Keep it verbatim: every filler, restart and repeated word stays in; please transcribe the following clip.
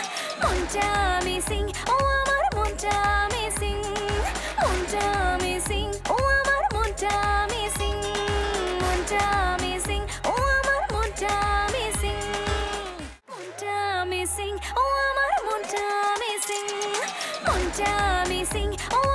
মনটা মিসিং ও আমার মনটা মিসিং মনটা মিসিং ও আমার মনটা মিসিং মনটা মিসিং ও আমার মনটা মিসিং মনটা মিসিং ও আমার মনটা মিসিং মনটা মিসিং ও